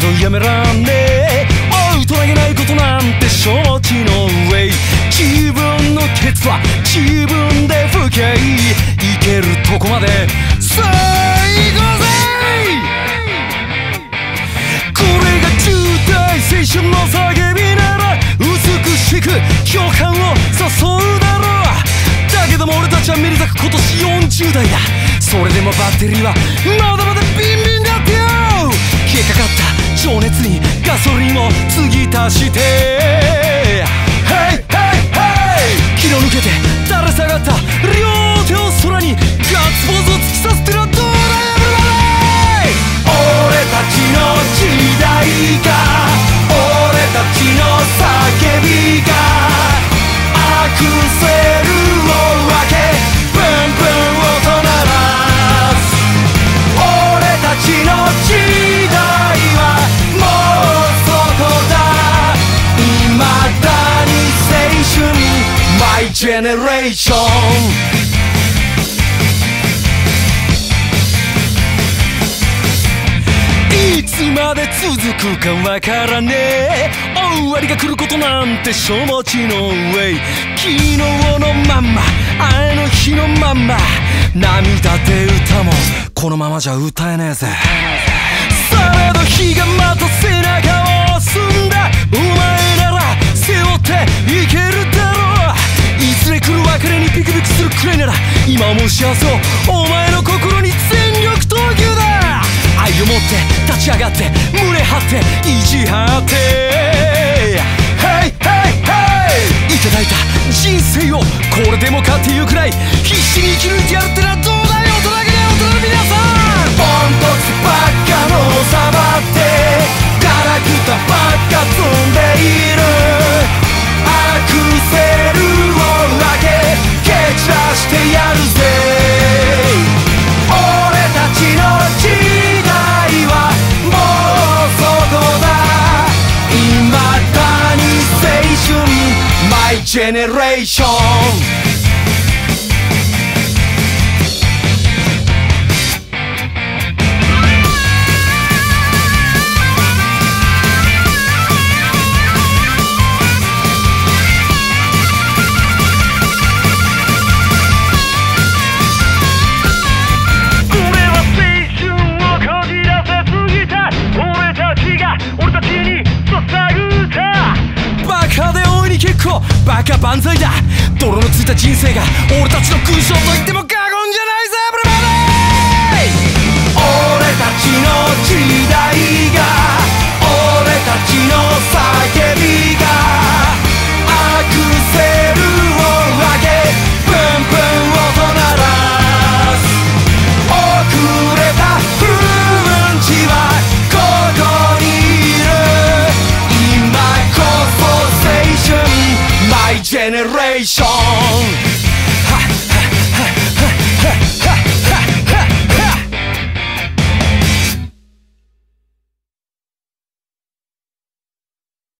どやめらんねえ。大人げないことなんて承知の上、自分のケツは自分で拭け。いけるとこまでさあ行こうぜ。これが10代青春の叫びなら美しく共感を誘うだろう。だけども俺たちはめでたく今年40代だ。それでもバッテリーはまだまだビンビンだってよ。消えかかった情熱にガソリンを継ぎ足して、ヘイヘイヘイ気の抜けて垂れ下がった両手を空にガッツポーズを突き刺すってのはどうだエブリバディ。俺たちの時代が、俺たちの叫びがアクセルを分けブンブン音鳴らす。俺たちの時代はもうそこだ。未だに青春 My Generation。いつまで続くかわからねえ。終わりが来ることなんて承知の上、昨日のまんまあの日のまんま、涙で歌もこのままじゃ歌えねえぜ。されど日がまた背中を押すんだ。お前なら背負っていけるだろう。いずれ来る別れにビクビクするくらいなら今思う幸せをお前の心に全力投球だ。愛を持って立ち上がって胸張って意地張って、ヘイヘイヘイいただいた人生をこれでもかっていうくらい必死に生き抜いてやるってのはどうだよ。大人げねえ大人の皆さん。ポンコツばっかのさばってガラクタばっか積んでいる。アクセルを上げ蹴散らしてやるぜ。俺たちの時代はもうそこだ。未だに青春 My Generation。バカ万歳だ。泥のついた人生が俺たちの勲章と言っても過言じゃないぜエブリバディ。俺たちの時代が、俺たちの叫びがアクセルを上げブンブン音鳴らす。遅れたうんちはここにいる。今こそ青春My Generation。